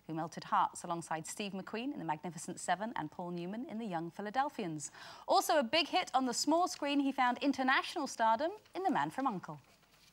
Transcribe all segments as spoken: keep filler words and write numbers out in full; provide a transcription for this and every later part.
who melted hearts alongside Steve McQueen in The Magnificent Seven and Paul Newman in The Young Philadelphians. Also a big hit on the small screen, he found international stardom in The Man from U N C L E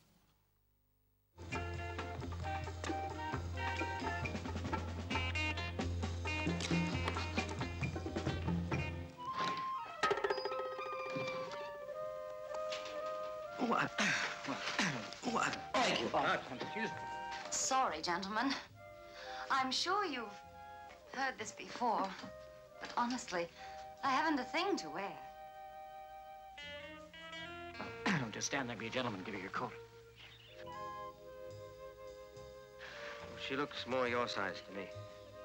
What? What? Thank you. Oh, excuse me. Sorry, gentlemen. I'm sure you've heard this before, but honestly, I haven't a thing to wear. Just stand there, be a gentleman, give her your coat. She looks more your size to me.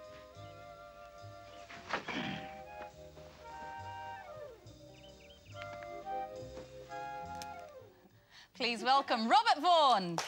Please welcome Robert Vaughn.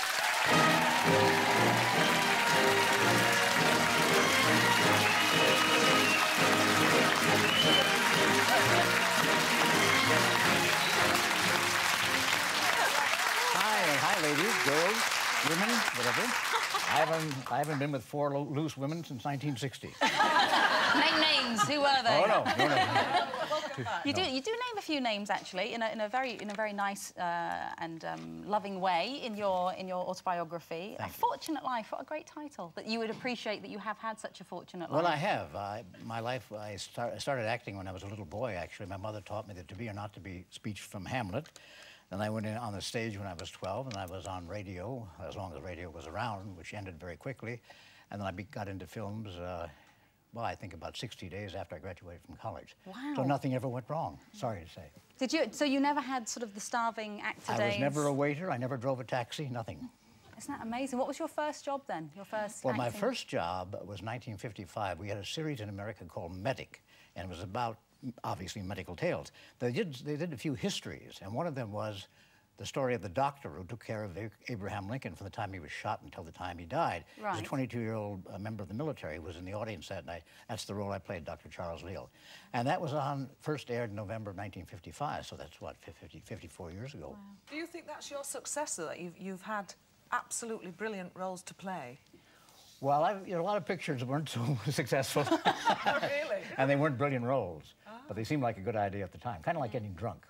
Hi, hi, ladies, girls, women, whatever. I haven't, I haven't been with four lo loose women since nineteen sixty. Name names. Who were they? Oh no, no, no. You do, you do name a few names actually, in a, in a very, in a very nice uh, and um, loving way in your, in your autobiography. Thank a you. Fortunate Life. What a great title! That you would appreciate that you have had such a fortunate Well, life. I have. I, my life. I, start, I started acting when I was a little boy. Actually, my mother taught me that to be or not to be speech from Hamlet. Then I went in on the stage when I was twelve, and I was on radio as long as radio was around, which ended very quickly. And then I be, got into films. Uh, Well, I think about sixty days after I graduated from college. Wow. So nothing ever went wrong, sorry to say. Did you, so you never had sort of the starving actor I days? was never a waiter, I never drove a taxi, nothing. Isn't that amazing? What was your first job then? Your first Well, my acting? first job was nineteen fifty-five. We had a series in America called Medic, and it was about, obviously, medical tales. They did, they did a few histories, and one of them was the story of the doctor who took care of Abraham Lincoln from the time he was shot until the time he died. Right. He was a twenty-two-year-old uh, member of the military who was in the audience that night. That's the role I played, Doctor Charles Leal. And that was on, first aired in November of nineteen fifty-five, so that's, what, fifty, fifty-four years ago. Wow. Do you think that's your success, though, that you've, you've had absolutely brilliant roles to play? Well, I've, you know, a lot of pictures weren't so successful. Oh, really? And they weren't brilliant roles. But they seemed like a good idea at the time, kind of like getting drunk.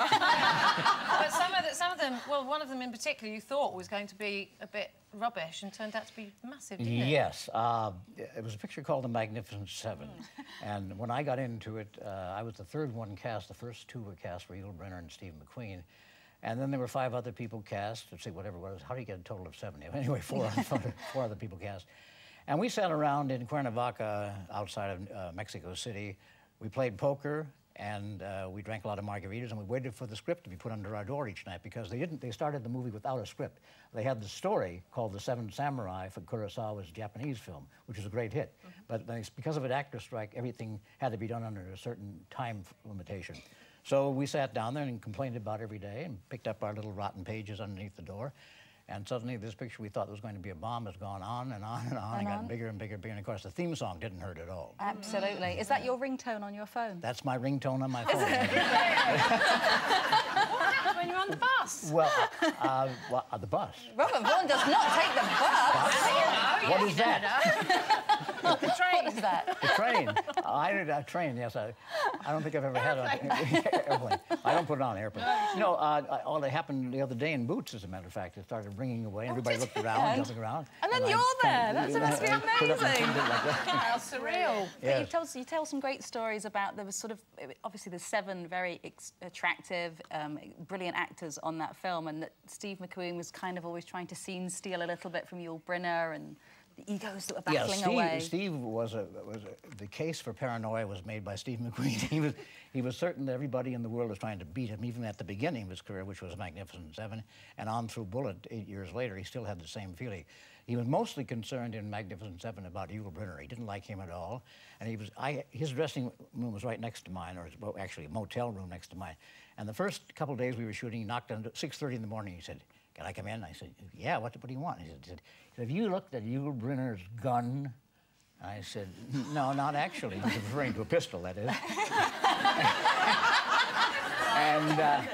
But some of, the, some of them, well, one of them in particular you thought was going to be a bit rubbish and turned out to be massive, didn't it? Yes. Uh, it was a picture called The Magnificent Seven. And when I got into it, uh, I was the third one cast. The first two were cast were U N C L E and Steve McQueen. And then there were five other people cast, let's see, whatever it was. How do you get a total of seven? Anyway, four, four other people cast. And we sat around in Cuernavaca, outside of uh, Mexico City. We played poker, and uh, we drank a lot of margaritas, and we waited for the script to be put under our door each night, because they didn't. They started the movie without a script. They had the story called The Seven Samurai for Kurosawa's Japanese film, which was a great hit. Mm-hmm. But they, because of an actor strike, everything had to be done under a certain time limitation. So we sat down there and complained about every day and picked up our little rotten pages underneath the door. And suddenly this picture we thought was going to be a bomb has gone on and on and on and, and got bigger and bigger and bigger. And of course the theme song didn't hurt at all. Absolutely. Is that your ringtone on your phone? That's my ringtone on my phone. What happens when you're on the bus? Well, uh, well uh, the bus. Robert Vaughn does not take the bus. What is that? The train. What is that? The train. Uh, I did a train, yes. I, I don't think I've ever had an airplane. I don't put it on an airplane. You know, uh, all that happened the other day in Boots, as a matter of fact. It started ringing away, and everybody looked around, jumping around. And then and you're I, there. That's you know, must be amazing. How surreal. But Yes. you, tell, you tell some great stories about, there was sort of, obviously there's seven very ex attractive, um, brilliant actors on that film, and that Steve McQueen was kind of always trying to scene steal a little bit from Yul Brynner, and the egos that were battling yeah, Steve, away. Steve was a was a, the case for paranoia was made by Steve McQueen. He was he was certain that everybody in the world was trying to beat him, even at the beginning of his career, which was Magnificent Seven, and on through Bullet eight years later, he still had the same feeling. He was mostly concerned in Magnificent Seven about Yul Brynner. He didn't like him at all, and he was I his dressing room was right next to mine, or well, actually a motel room next to mine. And the first couple of days we were shooting, he knocked on at six thirty in the morning. He said, "Can I come in?" I said, "Yeah, what, what do you want?" He said, he said, "Have you looked at Yul Brynner's gun?" I said, "No, not actually." He was referring to a pistol, that is. And uh,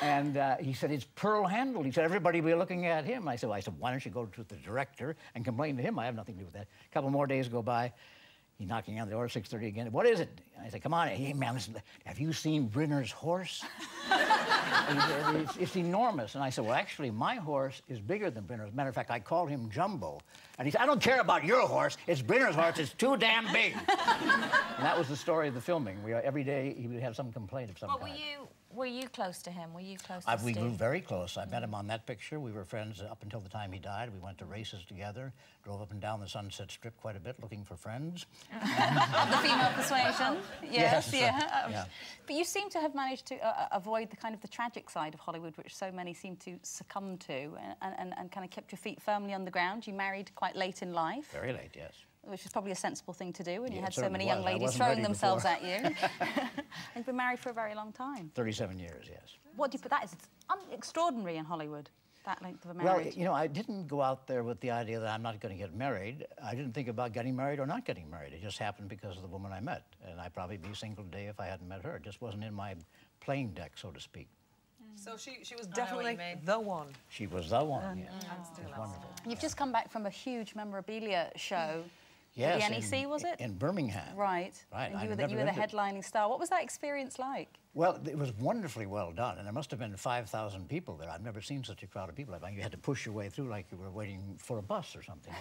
And uh, he said, it's pearl-handled. He said, everybody will be looking at him. I said, well, I said, why don't you go to the director and complain to him? I have nothing to do with that. A couple more days go by. He's knocking on the door at six thirty again. What is it? I said, come on. Hey, man, listen, have you seen Brinner's horse? it's, it's enormous. And I said, well, actually, my horse is bigger than Brinner's. Matter of fact, I called him Jumbo. And he said, I don't care about your horse. It's Brinner's horse. It's too damn big. And that was the story of the filming. We, every day, he would have some complaint of some well, kind. Were you, were you close to him? Were you close I, to we Steve? grew very close. I met him on that picture. We were friends up until the time he died. We went to races together, drove up and down the Sunset Strip quite a bit looking for friends. The female persuasion. Yes, Yes, yeah. uh, yeah. But you seem to have managed to uh, avoid the kind of the tragic side of Hollywood, which so many seem to succumb to, and, and, and kind of kept your feet firmly on the ground. You married quite late in life. Very late, yes. Which is probably a sensible thing to do when Yeah, you it had so certainly many young was. I ladies wasn't throwing ready themselves before. at you. You've been married for a very long time. thirty-seven years, yes. What do you put that is? It's un extraordinary in Hollywood, that length of a Well, marriage. you know, I didn't go out there with the idea that I'm not going to get married. I didn't think about getting married or not getting married. It just happened because of the woman I met. And I'd probably be single today if I hadn't met her. It just wasn't in my playing deck, so to speak. So she, she was I know what definitely you mean. the one. She was the one, yes. still It was are. wonderful. You've just come back from a huge memorabilia show. Yes, the N E C, in, was it? In Birmingham. Right. Right, And I'd you were the, never you were the been to- headlining star. What was that experience like? Well, it was wonderfully well done, and there must have been five thousand people there. I've never seen such a crowd of people. I mean, you had to push your way through like you were waiting for a bus or something.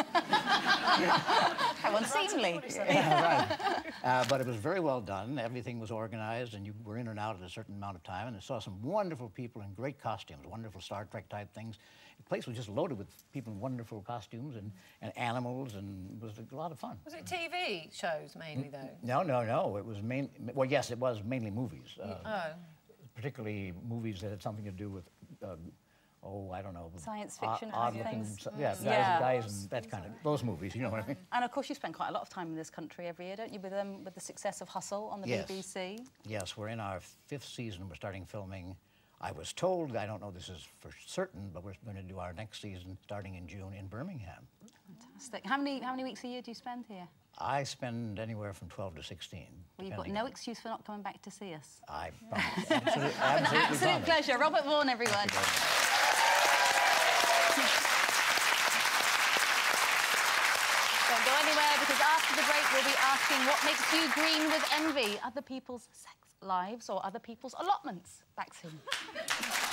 How unseemly. Yeah, right. Uh, but it was very well done. Everything was organized, and you were in and out at a certain amount of time, and I saw some wonderful people in great costumes, wonderful Star Trek type things. The place was just loaded with people in wonderful costumes and, and animals, and it was a lot of fun. Was it T V shows mainly, though? No, no, no. It was main. Well, yes, it was mainly movies. Uh, Oh. Particularly movies that had something to do with, uh, oh, I don't know. Science odd- fiction kind of odd-looking things. so- yeah, guys, Yeah. guys and that kind of, those movies, you know what I mean? And of course, you spend quite a lot of time in this country every year, don't you, with, um, with the success of Hustle on the Yes. B B C? Yes, we're in our fifth season. We're starting filming. I was told, I don't know this is for certain, but we're going to do our next season starting in June in Birmingham. Fantastic. How many, how many weeks a year do you spend here? I spend anywhere from twelve to sixteen. Well, you've got depending no on- excuse for not coming back to see us. I promise. Absolutely, absolutely Absolute promise. pleasure. Robert Vaughn, everyone. Thank you very much. Don't go anywhere, because after the break, we'll be asking what makes you green with envy? Other people's sex lives or other people's allotments? Back soon.